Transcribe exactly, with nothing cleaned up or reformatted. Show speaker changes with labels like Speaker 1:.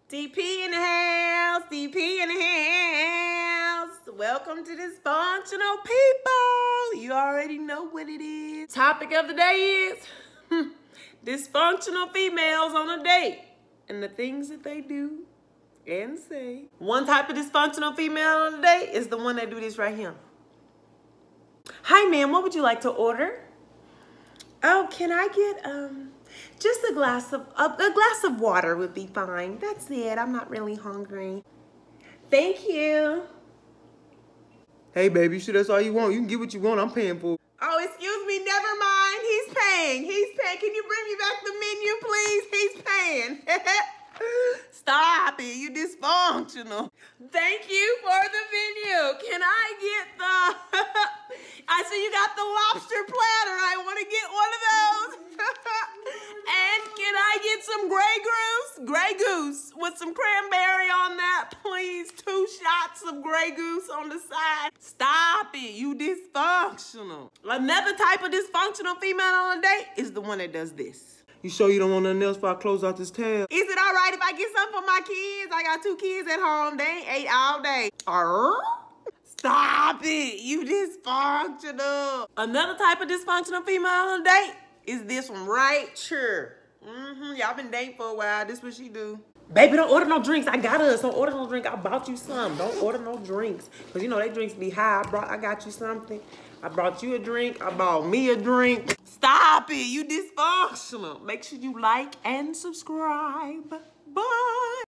Speaker 1: D P in the house, D P in the house. Welcome to Dysfunctional People. You already know what it is. Topic of the day is dysfunctional females on a date and the things that they do and say. One type of dysfunctional female on a date is the one that do this right here. Hi, ma'am, what would you like to order? Oh, can I get um just a glass of a, a glass of water would be fine. That's it. I'm not really hungry. Thank you.
Speaker 2: Hey, baby, sure that's all you want. You can get what you want. I'm paying for it.
Speaker 1: Oh, excuse me. Never mind. He's paying. He's paying. Can you bring me back the menu, please? He's paying. Stop it. You dysfunctional. Thank you for the menu. Can I get the... I see you got the lobster platter. I want to get one of those. And can I get some Grey Goose? Grey Goose with some cranberry on that, please. Two shots of Grey Goose on the side. Stop it. You dysfunctional. Another type of dysfunctional female on a date is the one that does this.
Speaker 2: You sure you don't want nothing else before I close out this tab?
Speaker 1: Is it all right if I get something for my kids? I got two kids at home. They ain't ate all day. Arr? Stop it. You dysfunctional. Another type of dysfunctional female on a date is this one right here. Mm-hmm. Y'all been dating for a while. This what she do. Baby, don't order no drinks. I got us. Don't order no drink. I bought you some. Don't order no drinks. Because, you know, they drinks be high. I, brought, I got you something. I brought you a drink. I bought me a drink. Stop it. You dysfunctional. Make sure you like and subscribe. Bye.